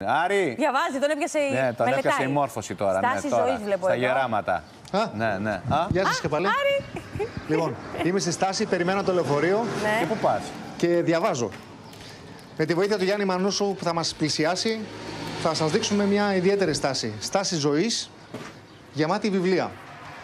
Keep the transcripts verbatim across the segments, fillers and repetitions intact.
Άρη! Διαβάζει, τον έπιασε η Ναι, τον μελετάει. έπιασε η μόρφωση τώρα. Στάση ναι, τώρα ζωής βλέπω στα εδώ. γεράματα. Α, Ναι, ναι. Α, γεια σας και πάλι. Άρη! Λοιπόν, είμαι στη στάση, περιμένω το λεωφορείο Ναι. και πού πας? και διαβάζω. Με τη βοήθεια του Γιάννη Μανούσου που θα μας πλησιάσει, θα σας δείξουμε μια ιδιαίτερη στάση. Στάση ζωής, γεμάτη βιβλία.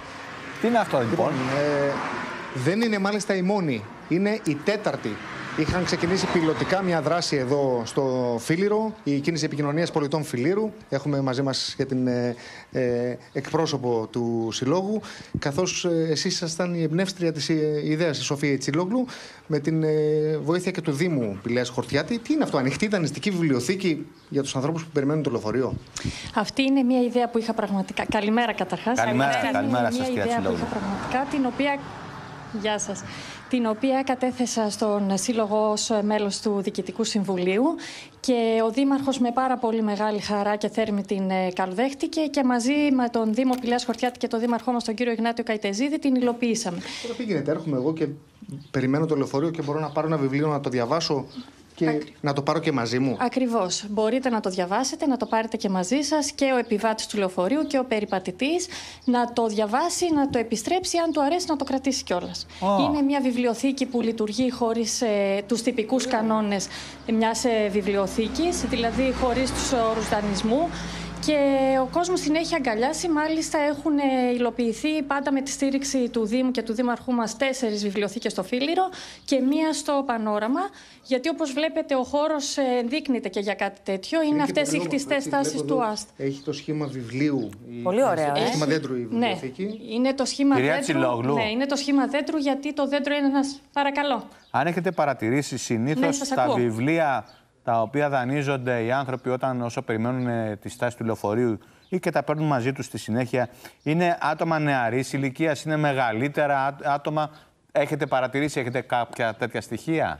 Τι είναι αυτό λοιπόν? Ε, δεν είναι μάλιστα η μόνη, είναι η τέταρτη. Είχαν ξεκινήσει πιλωτικά μια δράση εδώ στο Φίλιρο, η κίνηση επικοινωνίας πολιτών Φιλίρου. Έχουμε μαζί μας και την ε, ε, εκπρόσωπο του Συλλόγου, καθώς ε, εσείς ήσασταν η εμπνεύστρια της ε, ιδέας, η Σοφία Ιτσιλόγλου, με την ε, βοήθεια και του Δήμου Πηλαίας Χορτιάτη. Τι είναι αυτό, ανοιχτή δανειστική βιβλιοθήκη για τους ανθρώπους που περιμένουν το λεωφορείο? Αυτή είναι μια ιδέα που είχα πραγματικά. Καλημέρα καταρχάς. Καλημέρα, Αυτή καλημέρα είναι σας, μια κυρία ιδέα που Τσιλόγλου. είχα πραγματικά, την οποία. Γεια σας. Την οποία κατέθεσα στον Σύλλογο ως μέλος του Διοικητικού Συμβουλίου και ο Δήμαρχος με πάρα πολύ μεγάλη χαρά και θέρμη την καλοδέχτηκε και μαζί με τον Δήμο Πηλαίας Χορτιάτη και τον Δήμαρχό μας τον κύριο Ιγνάτιο Καϊτεζίδη την υλοποιήσαμε. Τώρα τι γίνεται, έρχομαι εγώ και περιμένω το λεωφορείο και μπορώ να πάρω ένα βιβλίο να το διαβάσω και Ακρι... να το πάρω και μαζί μου? Ακριβώς. Μπορείτε να το διαβάσετε, να το πάρετε και μαζί σας και ο επιβάτης του λεωφορείου και ο περιπατητής να το διαβάσει, να το επιστρέψει, αν του αρέσει να το κρατήσει κιόλας. Oh. Είναι μια βιβλιοθήκη που λειτουργεί χωρίς ε, τους τυπικούς κανόνες μιας ε, βιβλιοθήκης, δηλαδή χωρίς τους όρους δανεισμού. Και ο κόσμος την έχει αγκαλιάσει. Μάλιστα, έχουν υλοποιηθεί πάντα με τη στήριξη του Δήμου και του Δήμαρχού μας τέσσερις βιβλιοθήκες στο Φίλιρο και μία στο Πανόραμα. Γιατί, όπως βλέπετε, ο χώρος ενδείκνυται και για κάτι τέτοιο. Είναι, είναι αυτές οι χτιστές στάσεις του ΑΣΤ. Έχει το σχήμα βιβλίου. Πολύ ωραίο. Το ε? σχήμα δέντρου η βιβλιοθήκη. Ναι, είναι το σχήμα Κυρία δέντρου. Τσιλόγλου. Ναι, είναι το σχήμα δέντρου, γιατί το δέντρο είναι ένας. Παρακαλώ. Αν έχετε παρατηρήσει, συνήθως Ναι, σας τα ακούω. βιβλία τα οποία δανείζονται οι άνθρωποι όταν όσο περιμένουν ε, τη στάση του λεωφορείου ή και τα παίρνουν μαζί τους στη συνέχεια, είναι άτομα νεαρής ηλικίας, είναι μεγαλύτερα ά, άτομα. Έχετε παρατηρήσει, έχετε κάποια τέτοια στοιχεία?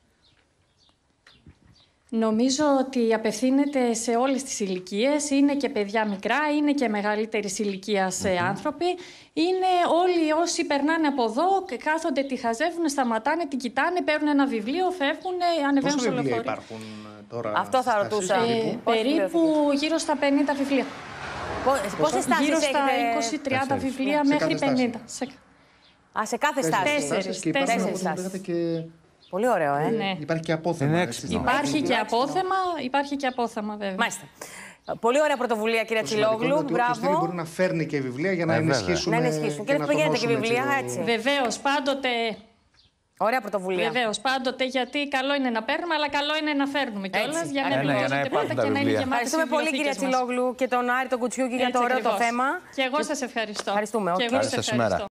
Νομίζω ότι απευθύνεται σε όλες τις ηλικίες. Είναι και παιδιά μικρά, είναι και μεγαλύτερης ηλικίας mm-hmm. άνθρωποι. Είναι όλοι όσοι περνάνε από εδώ, κάθονται, τη χαζεύουν, σταματάνε, την κοιτάνε, παίρνουν ένα βιβλίο, φεύγουν, ανεβαίνουν στο λεωφορείο. Υπάρχουν τώρα? Αυτό θα ρωτούσα. Ε, περίπου γύρω στα πενήντα βιβλία. Πόσες στάσεις Γύρω στα έχετε? είκοσι με τριάντα βιβλία σε μέχρι κάθε πενήντα. Σε... Α, σε κάθε στάση. Τέσσερις. Και υπάρχουν, Τέσσερις από ό,τι μου λέγατε, και... Πολύ ωραίο, ε. Ναι. Υπάρχει και απόθεμα. Είναι έτσι, έξυπνο. Υπάρχει και απόθεμα, υπάρχει και απόθεμα βέβαια. Μάλιστα. Πολύ ωραία πρωτοβουλία, κυρία Το σημαντικό είναι Τσιλόγλου. ότι όποιος θέλει μπορεί Μπράβο. να φέρνει και βιβλία για να Ε, βέβαια. ενισχύσουμε. Να ενισχύσουν. Και να να πηγαίνετε και τονώσουμε, βιβλία, έτσι, έτσι. Βεβαίως, πάντοτε. Ωραία πρωτοβουλία. Βεβαίως, πάντοτε, γιατί καλό είναι να παίρνουμε, αλλά καλό είναι να φέρνουμε κιόλας Έτσι, για να ακριβώς. Ναι, για να πληρώσετε υπάρχουν πρώτα τα και να είναι βιβλία. γεμάτες οι Ευχαριστούμε πολύ, κυρία βιβλιοθήκες μας. Τσιλόγλου, και τον Άρη τον Κουτσιούκη για Έτσι το ωραίο το ακριβώς. θέμα. Και εγώ σας ευχαριστώ. Ευχαριστούμε. Και Οκ. εγώ σας Καλή σας ημέρα. ευχαριστώ.